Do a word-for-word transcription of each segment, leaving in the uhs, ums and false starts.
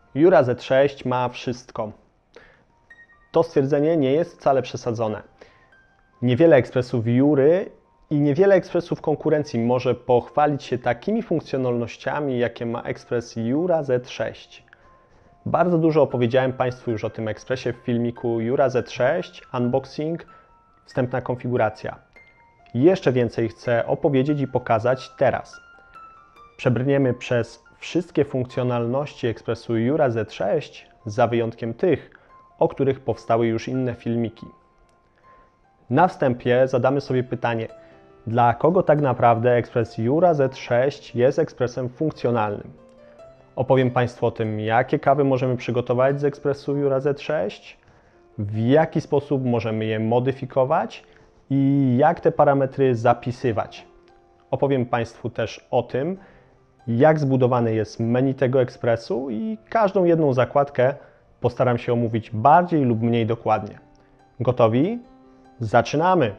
Jura Z sześć ma wszystko. To stwierdzenie nie jest wcale przesadzone. Niewiele ekspresów Jury i niewiele ekspresów konkurencji może pochwalić się takimi funkcjonalnościami, jakie ma ekspres Jura Z sześć. Bardzo dużo opowiedziałem Państwu już o tym ekspresie w filmiku Jura Z sześć, unboxing, wstępna konfiguracja. Jeszcze więcej chcę opowiedzieć i pokazać teraz. Przebrniemy przez wszystkie funkcjonalności ekspresu Jura Z sześć, za wyjątkiem tych, o których powstały już inne filmiki. Na wstępie zadamy sobie pytanie, dla kogo tak naprawdę ekspres Jura Z sześć jest ekspresem funkcjonalnym. Opowiem Państwu o tym, jakie kawy możemy przygotować z ekspresu Jura Z sześć, w jaki sposób możemy je modyfikować i jak te parametry zapisywać. Opowiem Państwu też o tym, jak zbudowane jest menu tego ekspresu i każdą jedną zakładkę postaram się omówić bardziej lub mniej dokładnie. Gotowi? Zaczynamy!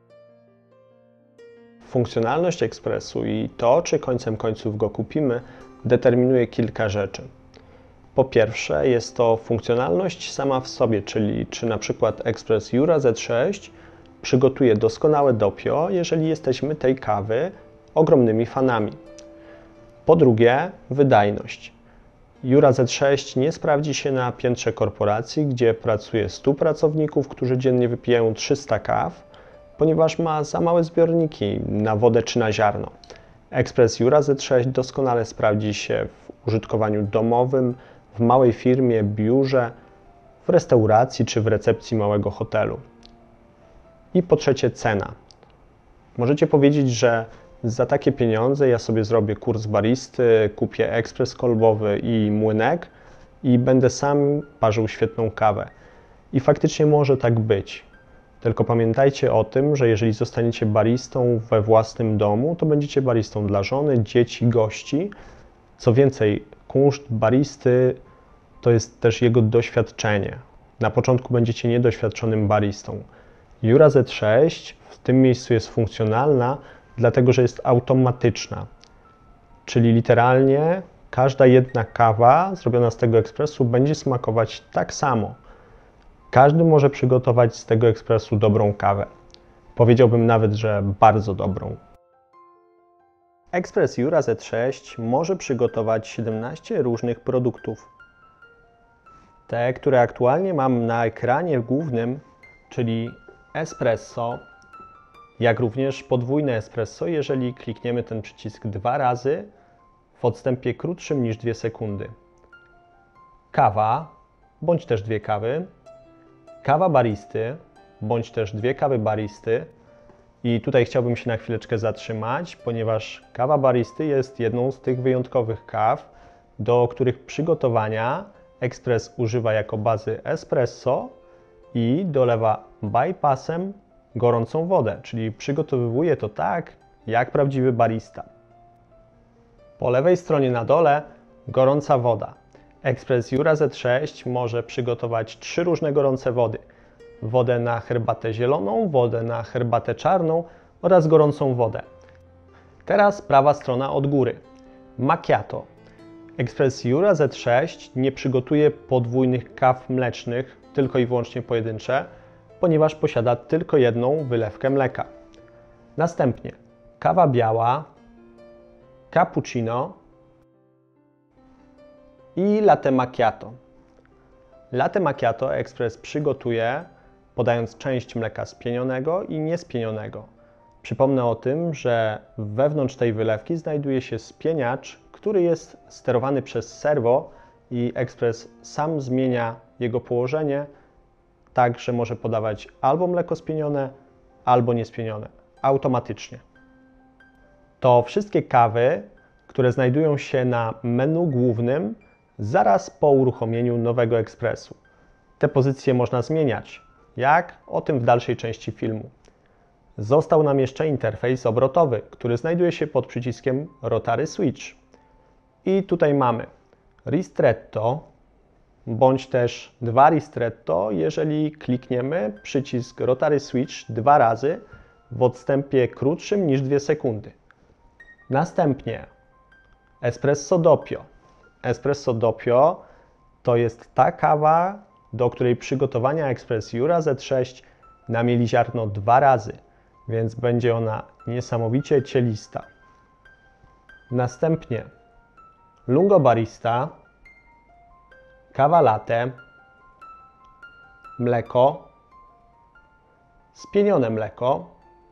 Funkcjonalność ekspresu i to, czy końcem końców go kupimy, determinuje kilka rzeczy. Po pierwsze, jest to funkcjonalność sama w sobie, czyli czy na przykład ekspres Jura Z sześć przygotuje doskonałe dopio, jeżeli jesteśmy tej kawy ogromnymi fanami. Po drugie, wydajność. Jura Z sześć nie sprawdzi się na piętrze korporacji, gdzie pracuje stu pracowników, którzy dziennie wypijają trzysta kaw, ponieważ ma za małe zbiorniki na wodę czy na ziarno. Ekspres Jura Z sześć doskonale sprawdzi się w użytkowaniu domowym, w małej firmie, biurze, w restauracji czy w recepcji małego hotelu. I po trzecie, cena. Możecie powiedzieć, że za takie pieniądze ja sobie zrobię kurs baristy, kupię ekspres kolbowy i młynek i będę sam parzył świetną kawę. I faktycznie może tak być. Tylko pamiętajcie o tym, że jeżeli zostaniecie baristą we własnym domu, to będziecie baristą dla żony, dzieci, gości. Co więcej, kunszt baristy to jest też jego doświadczenie. Na początku będziecie niedoświadczonym baristą. Jura Z sześć w tym miejscu jest funkcjonalna, dlatego że jest automatyczna. Czyli literalnie każda jedna kawa zrobiona z tego ekspresu będzie smakować tak samo. Każdy może przygotować z tego ekspresu dobrą kawę. Powiedziałbym nawet, że bardzo dobrą. Ekspres Jura Z sześć może przygotować siedemnaście różnych produktów. Te, które aktualnie mam na ekranie głównym, czyli espresso, jak również podwójne espresso, jeżeli klikniemy ten przycisk dwa razy w odstępie krótszym niż dwie sekundy. Kawa, bądź też dwie kawy. Kawa baristy, bądź też dwie kawy baristy. I tutaj chciałbym się na chwileczkę zatrzymać, ponieważ kawa baristy jest jedną z tych wyjątkowych kaw, do których przygotowania ekspres używa jako bazy espresso i dolewa bypassem gorącą wodę, czyli przygotowuje to tak, jak prawdziwy barista. Po lewej stronie na dole gorąca woda. Ekspres Jura Z sześć może przygotować trzy różne gorące wody. Wodę na herbatę zieloną, wodę na herbatę czarną oraz gorącą wodę. Teraz prawa strona od góry. Macchiato. Ekspres Jura Z sześć nie przygotuje podwójnych kaw mlecznych, tylko i wyłącznie pojedyncze, ponieważ posiada tylko jedną wylewkę mleka. Następnie kawa biała, cappuccino i latte macchiato. Latte macchiato ekspres przygotuje, podając część mleka spienionego i niespienionego. Przypomnę o tym, że wewnątrz tej wylewki znajduje się spieniacz, który jest sterowany przez serwo i ekspres sam zmienia jego położenie, tak że może podawać albo mleko spienione, albo niespienione, automatycznie. To wszystkie kawy, które znajdują się na menu głównym zaraz po uruchomieniu nowego ekspresu. Te pozycje można zmieniać. Jak? O tym w dalszej części filmu. Został nam jeszcze interfejs obrotowy, który znajduje się pod przyciskiem Rotary Switch. I tutaj mamy Ristretto, bądź też dwa ristretto, jeżeli klikniemy przycisk Rotary Switch dwa razy w odstępie krótszym niż dwie sekundy. Następnie Espresso Doppio. Espresso Doppio To jest ta kawa, do której przygotowania Express Jura Z sześć namieli ziarno dwa razy, więc będzie ona niesamowicie cielista. Następnie Lungo Barista, kawa latte, mleko, spienione mleko,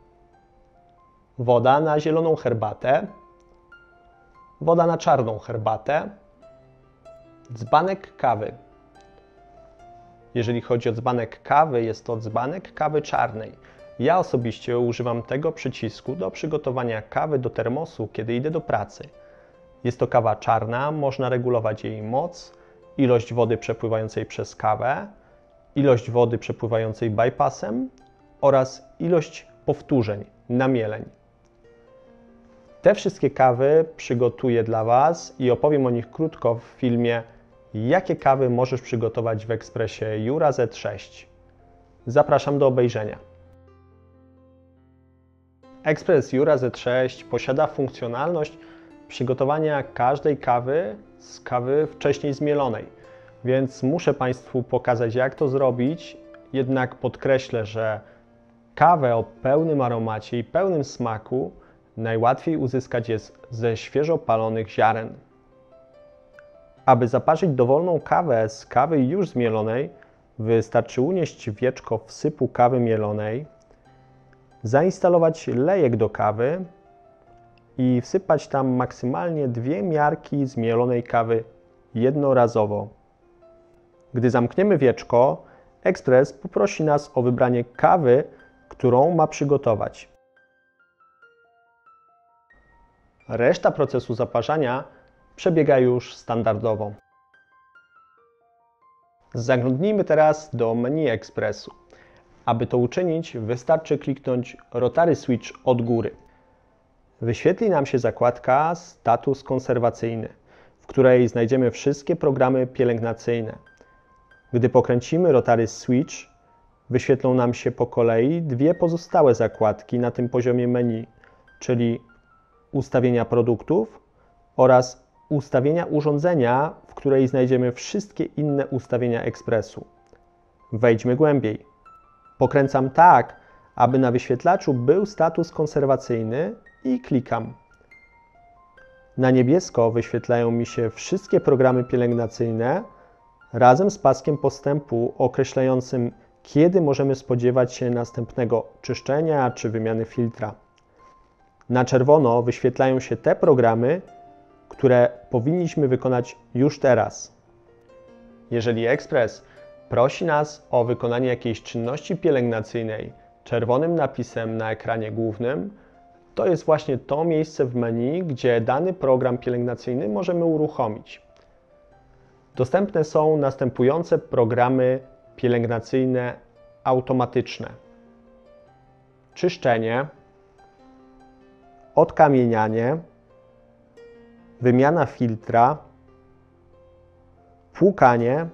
woda na zieloną herbatę, woda na czarną herbatę, dzbanek kawy. Jeżeli chodzi o dzbanek kawy, jest to dzbanek kawy czarnej. Ja osobiście używam tego przycisku do przygotowania kawy do termosu, kiedy idę do pracy. Jest to kawa czarna, można regulować jej moc, ilość wody przepływającej przez kawę, ilość wody przepływającej bypassem oraz ilość powtórzeń, namieleń. Te wszystkie kawy przygotuję dla Was i opowiem o nich krótko w filmie Jakie kawy możesz przygotować w Expressie Jura Z sześć. Zapraszam do obejrzenia. Express Jura Z sześć posiada funkcjonalność przygotowania każdej kawy z kawy wcześniej zmielonej, więc muszę Państwu pokazać, jak to zrobić, jednak podkreślę, że kawę o pełnym aromacie i pełnym smaku najłatwiej uzyskać jest ze świeżo palonych ziaren. Aby zaparzyć dowolną kawę z kawy już zmielonej, wystarczy unieść wieczko wsypu kawy mielonej, zainstalować lejek do kawy i wsypać tam maksymalnie dwie miarki zmielonej kawy jednorazowo. Gdy zamkniemy wieczko, Express poprosi nas o wybranie kawy, którą ma przygotować. Reszta procesu zaparzania przebiega już standardowo. Zaglądnijmy teraz do menu Expressu. Aby to uczynić, wystarczy kliknąć Rotary Switch od góry. Wyświetli nam się zakładka Status konserwacyjny, w której znajdziemy wszystkie programy pielęgnacyjne. Gdy pokręcimy Rotary Switch, wyświetlą nam się po kolei dwie pozostałe zakładki na tym poziomie menu, czyli Ustawienia produktów oraz Ustawienia urządzenia, w której znajdziemy wszystkie inne ustawienia Expressu. Wejdźmy głębiej. Pokręcam tak, aby na wyświetlaczu był status konserwacyjny i klikam. Na niebiesko wyświetlają mi się wszystkie programy pielęgnacyjne razem z paskiem postępu określającym, kiedy możemy spodziewać się następnego czyszczenia czy wymiany filtra. Na czerwono wyświetlają się te programy, które powinniśmy wykonać już teraz. Jeżeli Express prosi nas o wykonanie jakiejś czynności pielęgnacyjnej czerwonym napisem na ekranie głównym, to jest właśnie to miejsce w menu, gdzie dany program pielęgnacyjny możemy uruchomić. Dostępne są następujące programy pielęgnacyjne automatyczne: czyszczenie, odkamienianie, wymiana filtra, płukanie,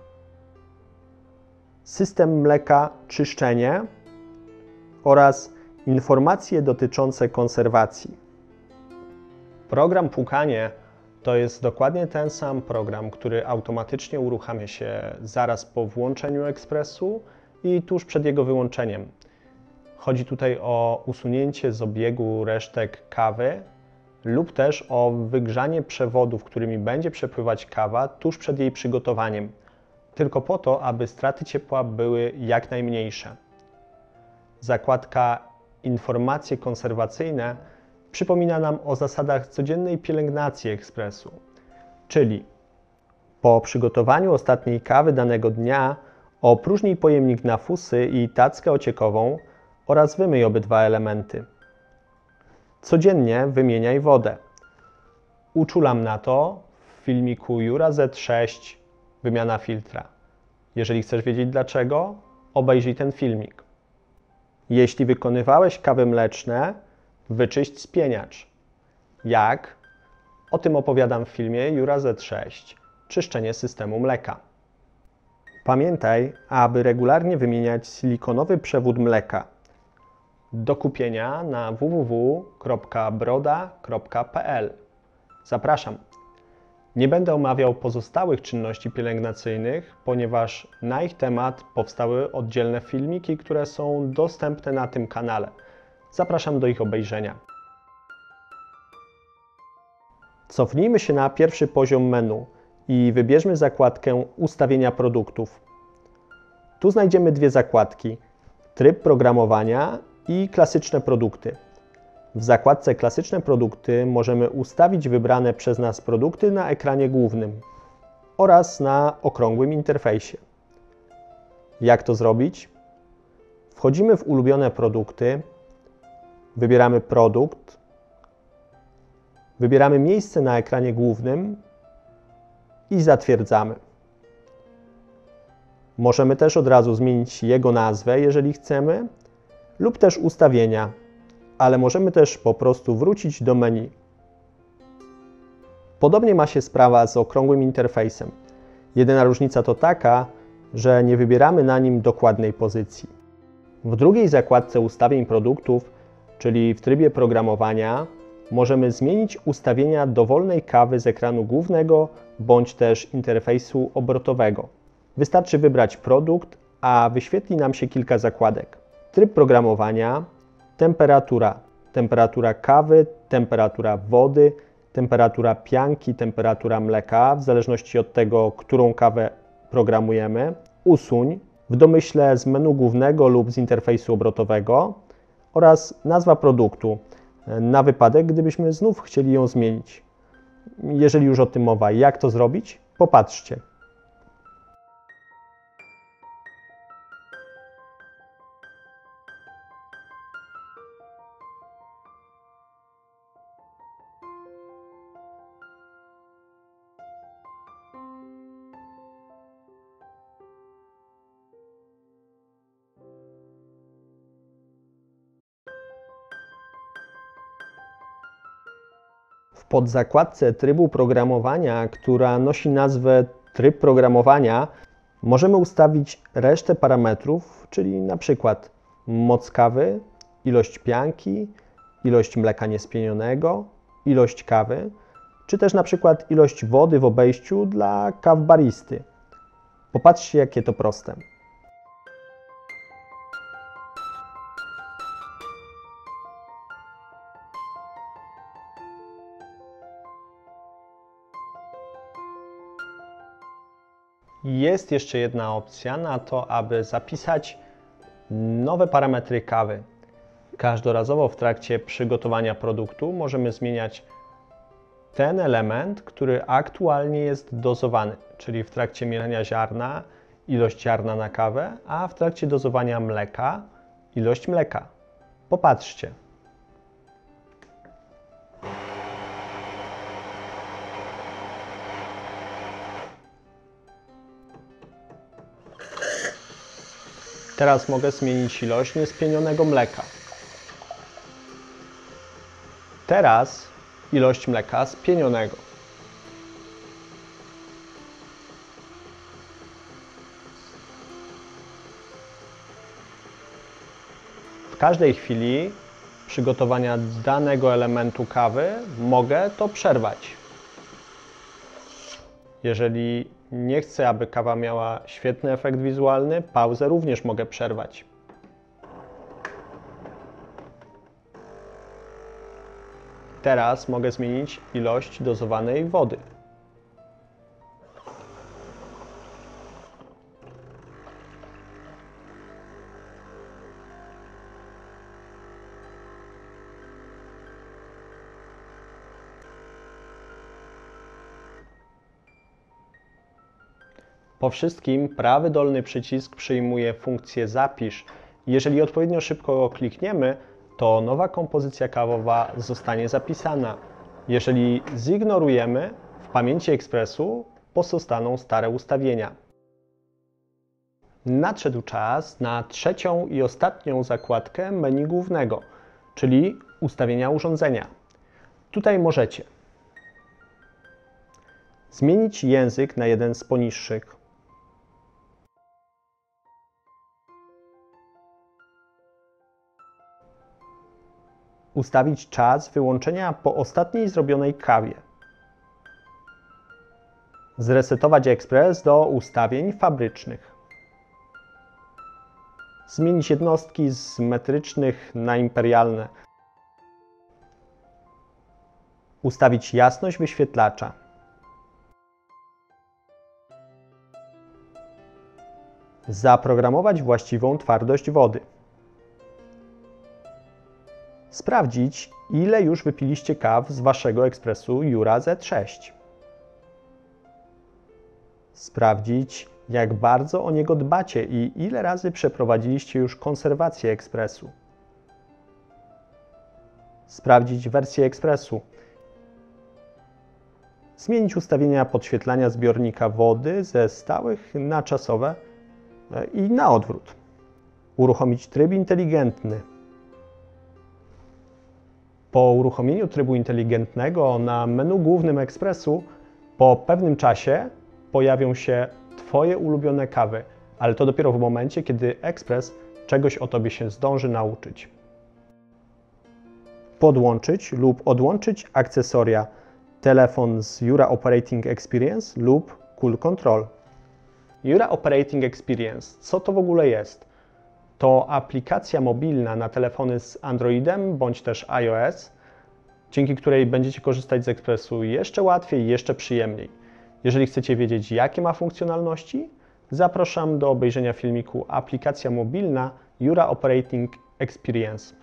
system mleka czyszczenie oraz informacje dotyczące konserwacji. Program płukanie to jest dokładnie ten sam program, który automatycznie uruchamia się zaraz po włączeniu Expressu i tuż przed jego wyłączeniem. Chodzi tutaj o usunięcie z obiegu resztek kawy lub też o wygrzanie przewodów, którymi będzie przepływać kawa tuż przed jej przygotowaniem, tylko po to, aby straty ciepła były jak najmniejsze. Zakładka Informacje konserwacyjne przypomina nam o zasadach codziennej pielęgnacji Expressu, czyli po przygotowaniu ostatniej kawy danego dnia opróżnij pojemnik na fusy i tackę ociekową oraz wymyj obydwa elementy. Codziennie wymieniaj wodę. Uczulam na to w filmiku Jura Z sześć wymiana filtra. Jeżeli chcesz wiedzieć dlaczego, obejrzyj ten filmik. Jeśli wykonywałeś kawy mleczne, wyczyść spieniacz. Jak? O tym opowiadam w filmie Jura Z sześć. Czyszczenie systemu mleka. Pamiętaj, aby regularnie wymieniać silikonowy przewód mleka. Do kupienia na w w w kropka broda kropka p l. Zapraszam. Nie będę omawiał pozostałych czynności pielęgnacyjnych, ponieważ na ich temat powstały oddzielne filmiki, które są dostępne na tym kanale. Zapraszam do ich obejrzenia. Cofnijmy się na pierwszy poziom menu i wybierzmy zakładkę Ustawienia produktów. Tu znajdziemy dwie zakładki: Tryb programowania i Klasyczne produkty. W zakładce Klasyczne produkty możemy ustawić wybrane przez nas produkty na ekranie głównym oraz na okrągłym interfejsie. Jak to zrobić? Wchodzimy w ulubione produkty, wybieramy produkt, wybieramy miejsce na ekranie głównym i zatwierdzamy. Możemy też od razu zmienić jego nazwę, jeżeli chcemy, lub też ustawienia, ale możemy też po prostu wrócić do menu. Podobnie ma się sprawa z okrągłym interfejsem. Jedyna różnica to taka, że nie wybieramy na nim dokładnej pozycji. W drugiej zakładce ustawień produktów, czyli w trybie programowania, możemy zmienić ustawienia dowolnej kawy z ekranu głównego bądź też interfejsu obrotowego. Wystarczy wybrać produkt, a wyświetli nam się kilka zakładek. Tryb programowania, temperatura, temperatura kawy, temperatura wody, temperatura pianki, temperatura mleka, w zależności od tego, którą kawę programujemy. Usuń, w domyśle z menu głównego lub z interfejsu obrotowego, oraz nazwa produktu, na wypadek, gdybyśmy znów chcieli ją zmienić. Jeżeli już o tym mowa, jak to zrobić? Popatrzcie. W podzakładce trybu programowania, która nosi nazwę Tryb programowania, możemy ustawić resztę parametrów, czyli na przykład moc kawy, ilość pianki, ilość mleka niespienionego, ilość kawy, czy też na przykład ilość wody w obejściu dla kaw baristy. Popatrzcie, jakie to proste. Jest jeszcze jedna opcja na to, aby zapisać nowe parametry kawy. Każdorazowo w trakcie przygotowania produktu możemy zmieniać ten element, który aktualnie jest dozowany, czyli w trakcie mielenia ziarna ilość ziarna na kawę, a w trakcie dozowania mleka ilość mleka. Popatrzcie. Teraz mogę zmienić ilość niespienionego mleka. Teraz ilość mleka spienionego. W każdej chwili przygotowania danego elementu kawy mogę to przerwać. Jeżeli nie chcę, aby kawa miała świetny efekt wizualny, pauzę również mogę przerwać. Teraz mogę zmienić ilość dozowanej wody. Po wszystkim prawy dolny przycisk przyjmuje funkcję Zapisz. Jeżeli odpowiednio szybko go klikniemy, to nowa kompozycja kawowa zostanie zapisana. Jeżeli zignorujemy, w pamięci ekspresu pozostaną stare ustawienia. Nadszedł czas na trzecią i ostatnią zakładkę menu głównego, czyli ustawienia urządzenia. Tutaj możecie zmienić język na jeden z poniższych, ustawić czas wyłączenia po ostatniej zrobionej kawie, Zresetować ekspres do ustawień fabrycznych. Zmienić jednostki z metrycznych na imperialne. Ustawić jasność wyświetlacza. Zaprogramować właściwą twardość wody. Sprawdzić, ile już wypiliście kaw z Waszego ekspresu Jura Z sześć. Sprawdzić, jak bardzo o niego dbacie i ile razy przeprowadziliście już konserwację ekspresu. Sprawdzić wersję ekspresu. Zmienić ustawienia podświetlania zbiornika wody ze stałych na czasowe i na odwrót. Uruchomić tryb inteligentny. Po uruchomieniu trybu inteligentnego na menu głównym ekspresu po pewnym czasie pojawią się Twoje ulubione kawy, ale to dopiero w momencie, kiedy ekspres czegoś o Tobie się zdąży nauczyć. Podłączyć lub odłączyć akcesoria telefon z Jura Operating Experience lub Cool Control. Jura Operating Experience, co to w ogóle jest? To aplikacja mobilna na telefony z Androidem bądź też iOS, dzięki której będziecie korzystać z ekspresu jeszcze łatwiej i jeszcze przyjemniej. Jeżeli chcecie wiedzieć, jakie ma funkcjonalności, zapraszam do obejrzenia filmiku Aplikacja mobilna Jura Operating Experience.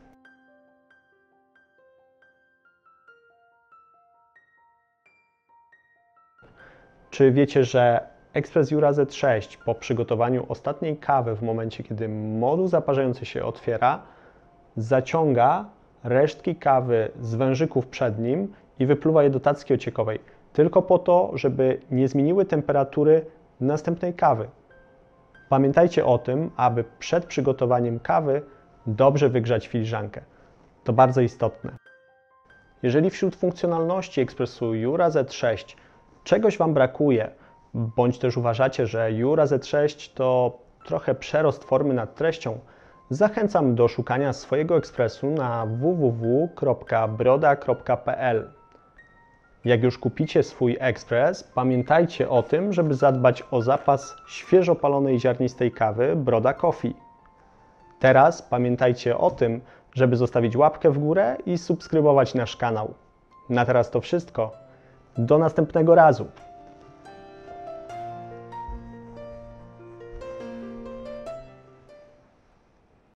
Czy wiecie, że ekspres Jura Z sześć po przygotowaniu ostatniej kawy w momencie, kiedy moduł zaparzający się otwiera, zaciąga resztki kawy z wężyków przed nim i wypluwa je do tacki ociekowej, tylko po to, żeby nie zmieniły temperatury następnej kawy. Pamiętajcie o tym, aby przed przygotowaniem kawy dobrze wygrzać filiżankę. To bardzo istotne. Jeżeli wśród funkcjonalności ekspresu Jura Z sześć czegoś Wam brakuje, bądź też uważacie, że Jura Z sześć to trochę przerost formy nad treścią, zachęcam do szukania swojego ekspresu na w w w kropka broda kropka p l. Jak już kupicie swój ekspres, pamiętajcie o tym, żeby zadbać o zapas świeżo palonej ziarnistej kawy Broda Coffee. Teraz pamiętajcie o tym, żeby zostawić łapkę w górę i subskrybować nasz kanał. Na teraz to wszystko. Do następnego razu.